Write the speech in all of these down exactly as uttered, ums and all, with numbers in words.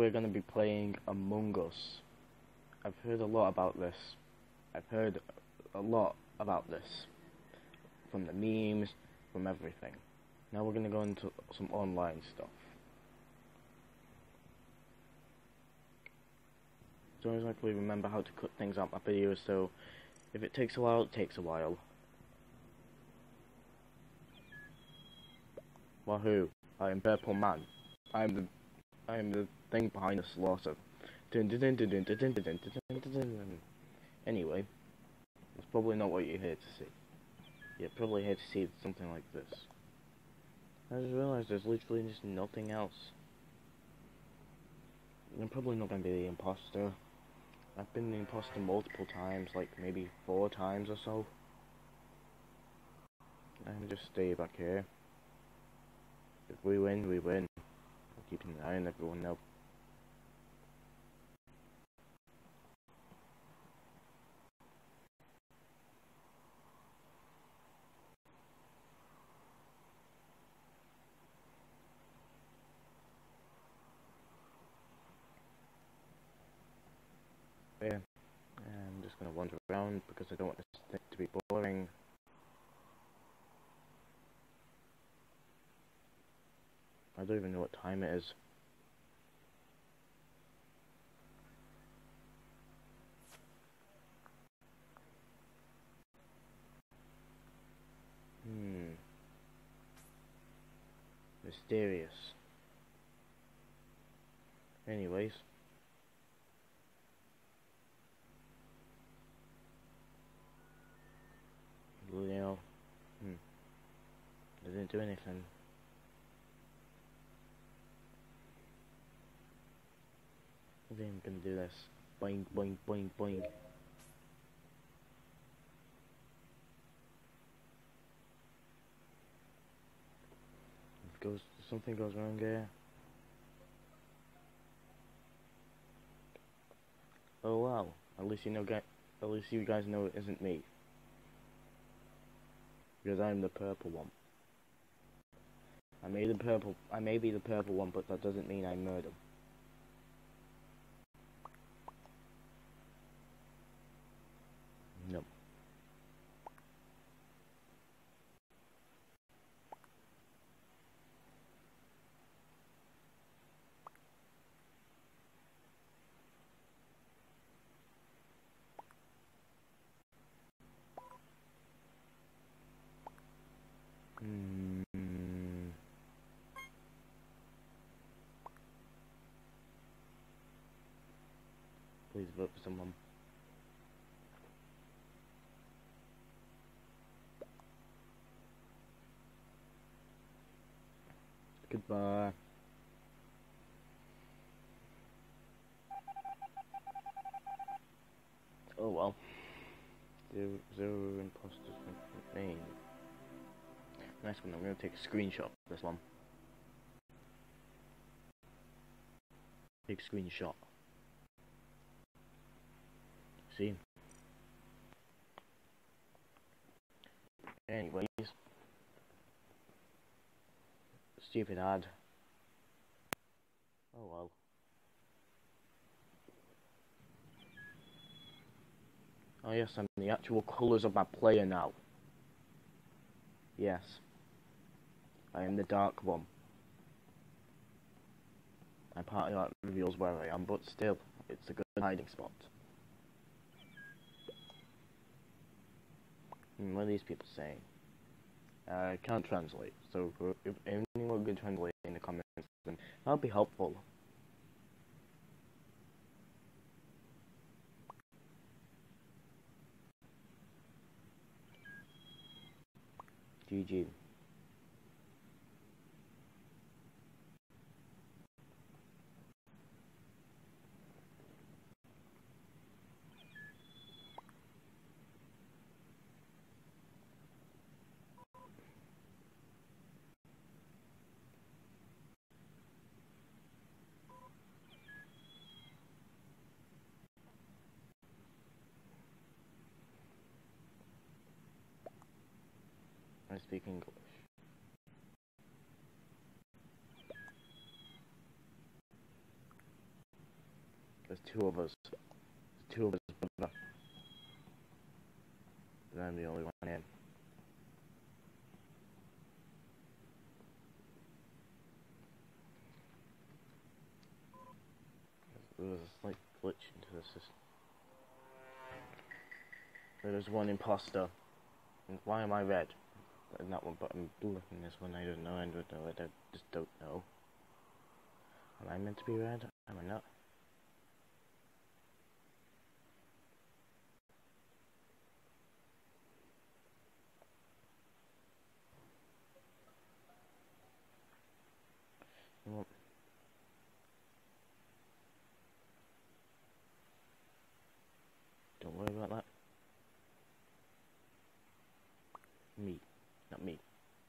we're going to be playing Among Us. I've heard a lot about this. I've heard a lot about this. From the memes, from everything. Now we're going to go into some online stuff. Don't exactly remember how to cut things out my videos, so if it takes a while, it takes a while. Wahoo! I am Purple Man. I am the I am the thing behind the slaughter. Anyway, it's probably not what you're here to see. You're probably here to see something like this. I just realized there's literally just nothing else. I'm probably not going to be the imposter. I've been the imposter multiple times, like maybe four times or so. I'm just stay back here. If we win, we win. I'm keeping an eye on everyone now. Yeah, I'm just gonna wander around because I don't want this thing to be boring. I don't even know what time it is. Hmm. Mysterious. Anyways. You know. Hmm. I didn't do anything. I think I'm gonna do this. Boing, boing, boing, boing. If goes, something goes wrong here. Oh wow! At least you know, guys. At least you guys know it isn't me, because I'm the purple one. I may the purple. I may be the purple one, but that doesn't mean I murder. No. Hmm. Please vote for someone. Goodbye. Oh well. Zero, zero imposters remain. Nice one. I'm gonna take a screenshot of this one. Big screenshot. See? Anyways. Stupid ad. Oh well. Oh yes, I'm the actual colours of my player now. Yes. I am the dark one. My party art reveals where I am, but still, it's a good hiding spot. Hmm, what are these people saying? Uh, I can't translate, so if anyone could translate in the comments, then that would be helpful. G G. I speak English. There's two of us. There's two of us, brother. And I'm the only one in. There was a slight glitch into the system. There's one imposter. And why am I red? In that one, but I'm blue in this one. I don't know. I don't know. I don't, just don't know. Am I meant to be red? Am I not? Well, don't worry about that. Me, not me.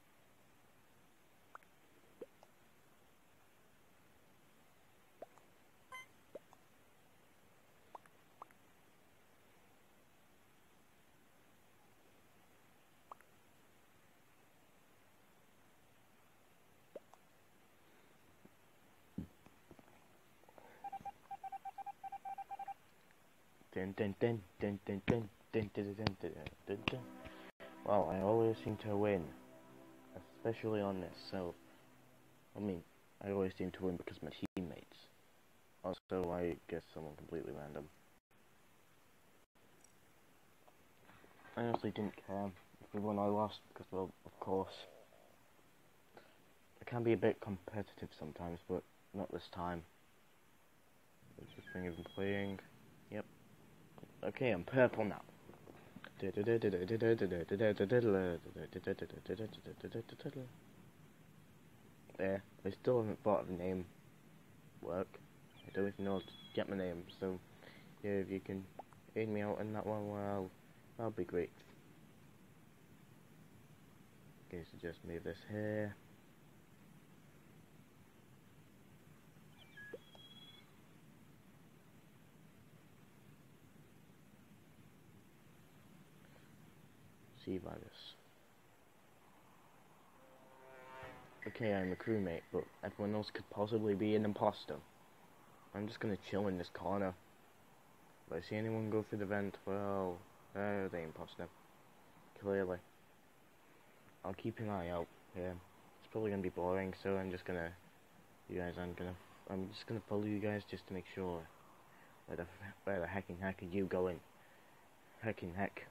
Dun dun dun dun dun dun dun dun dun dun dun dun. Well, I always seem to win, especially on this. So, I mean, I always seem to win because of my teammates. Also, I guess someone completely random. I honestly didn't care if we won or lost because, well, of course, it can be a bit competitive sometimes, but not this time. This thing isn't playing. Yep. Okay, I'm purple now. There, I still haven't thought of a name. Work. I don't even know how to get my name, so yeah, if you can aid me out in that one, well, that'll be great. Okay, so just move this here. C virus. Okay, I'm a crewmate, but everyone else could possibly be an imposter. I'm just gonna chill in this corner. If I see anyone go through the vent, well, they're the imposter. Clearly. I'll keep an eye out here. It's probably gonna be boring, so I'm just gonna, you guys, I'm gonna, I'm just gonna follow you guys just to make sure. Where the, where the hecking heck are you going? Hecking heck.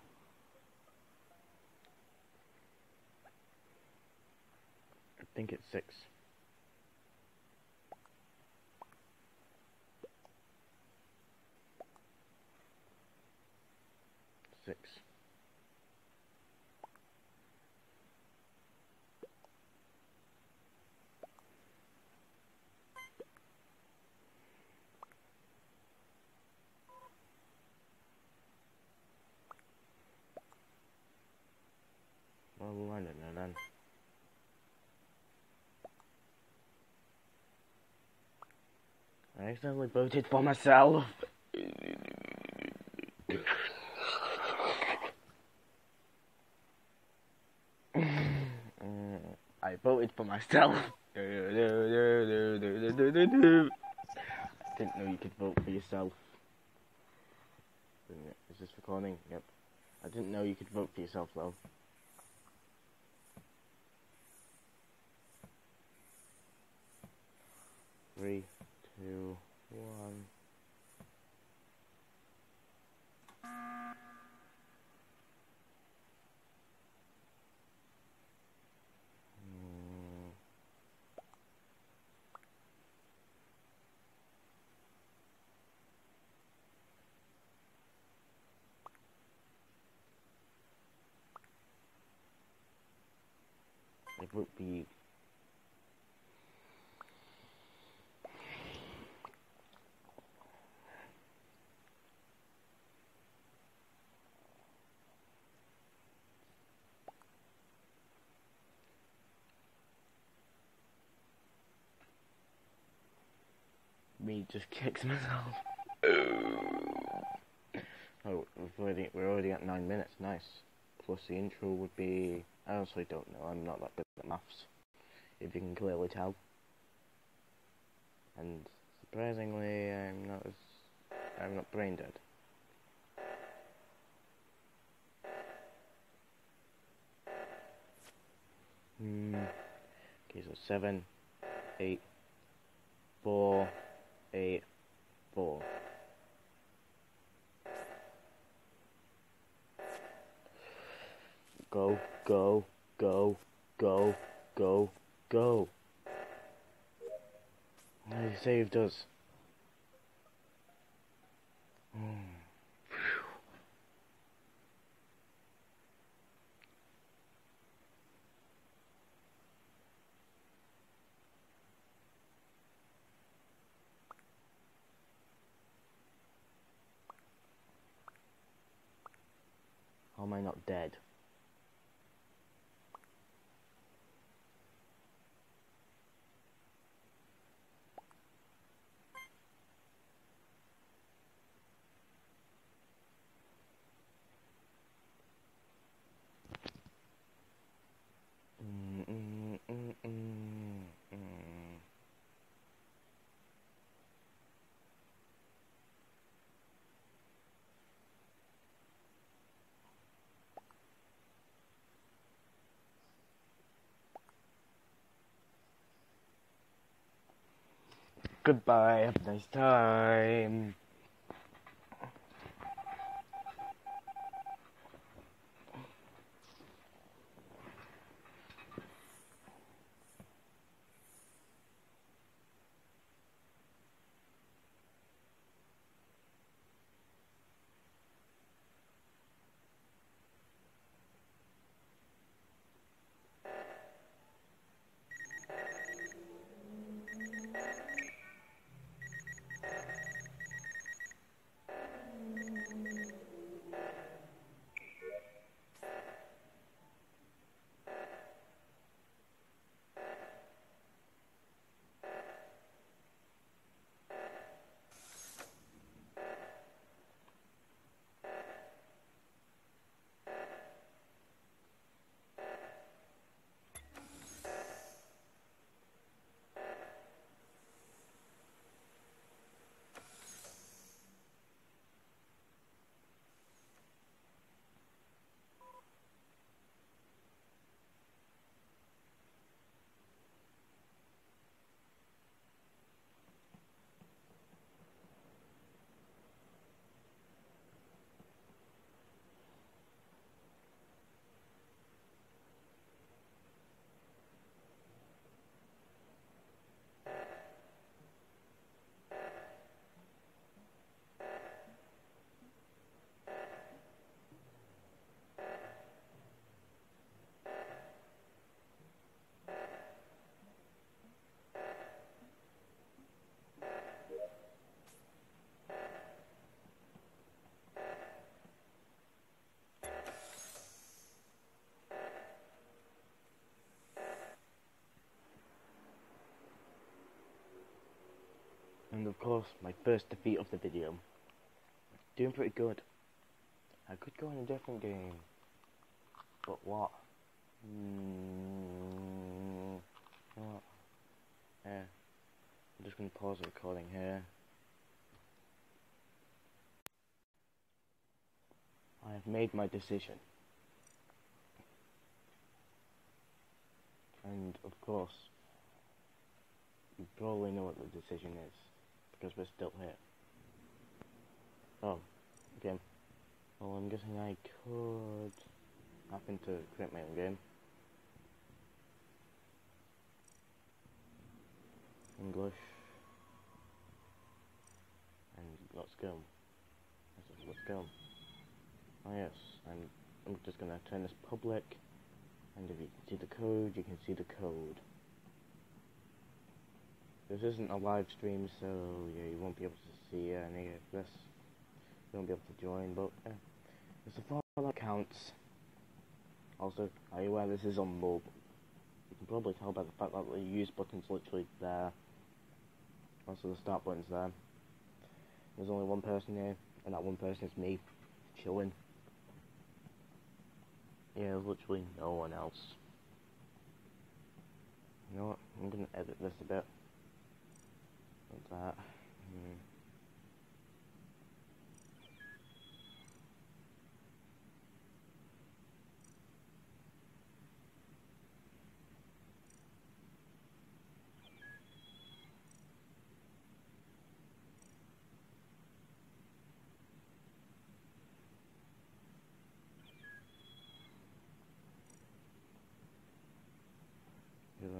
I think it's six. Six. Well, we'll find it now then. I accidentally voted for myself. I voted for myself. I didn't know you could vote for yourself. Is this recording? Yep. I didn't know you could vote for yourself though. Three, two, one. It would be me just kicks myself. Oh, we've already, we're already at nine minutes. Nice. Plus the intro would be. I honestly don't know. I'm not that good at maths, if you can clearly tell. And surprisingly, I'm not as I'm not brain dead. Hmm. Okay, so seven, eight, four, eight, four. Go, go, go, go, go, go. Oh, he saved us. Hmm. How am I not dead? Mm, mm, mm, mm, mm. Goodbye, have a nice time. And of course, my first defeat of the video. Doing pretty good. I could go in a different game. But what? Mm, what? Yeah. I'm just going to pause the recording here. I have made my decision. And of course, you probably know what the decision is. Because we're still here. Oh, okay. Well, I'm guessing I could happen to create my own game. English. And let's go. Let's, let's go. Oh yes, I'm, I'm just gonna turn this public. And if you can see the code, you can see the code. This isn't a live stream, so yeah, you won't be able to see any of this. You won't be able to join, but yeah. It's a far that counts. Also, are you aware this is on mobile? You can probably tell by the fact that the use button's literally there. Also the start button's there. There's only one person here, and that one person is me, chilling. Yeah, there's literally no one else. You know what? I'm gonna edit this a bit. Like that. Hmm.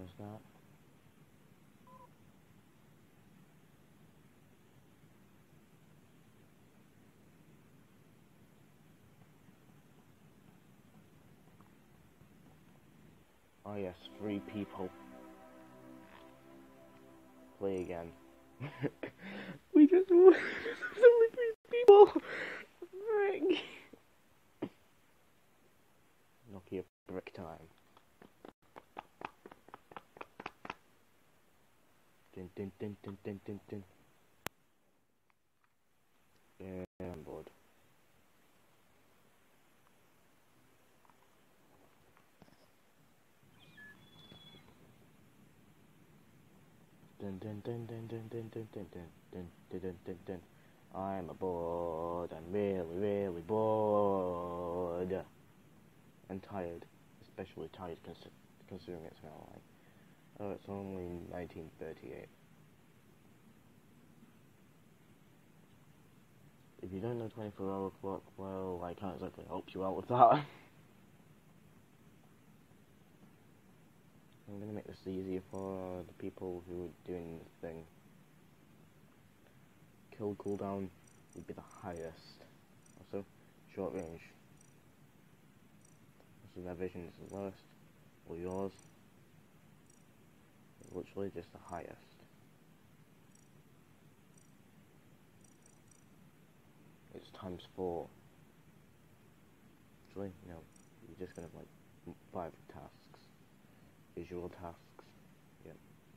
was that? Oh yes, three people. Play again. we just there's only three people. Frick. Nokia brick time. Dun dun dun dun dun dun dun. Yeah, I'm bored. Dun dun dun dun dun dun dun dun dun dun dun dun dun dun. I'm bored. I'm really, really bored. And tired, especially tired cons considering it's now like, oh, it's only nineteen thirty-eight. If you don't know twenty-four hour clock, well, I can't exactly help you out with that. I'm gonna make this easier for the people who are doing this thing. Kill cooldown would be the highest. Also, short range. So their vision is the lowest, or yours. It's literally just the highest. It's times four. Actually, no, you're just gonna have like five tasks. Visual tasks. Yep.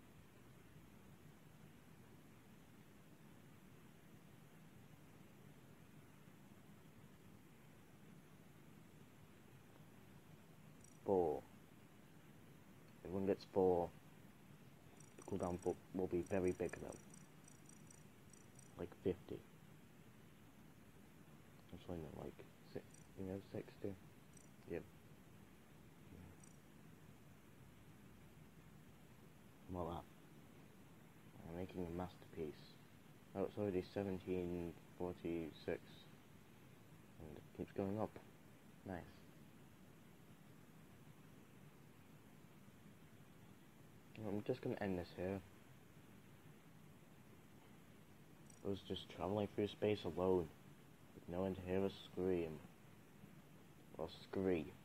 Four. Everyone gets four. The cooldown will be very big though. Like fifty. Actually no, like six, you know, sixty. Yep. Well that. I'm making a masterpiece. Oh, it's already seventeen forty-six. And it keeps going up. Nice. I'm just gonna end this here. I was just traveling through space alone, with no one to hear us scream. Or scree.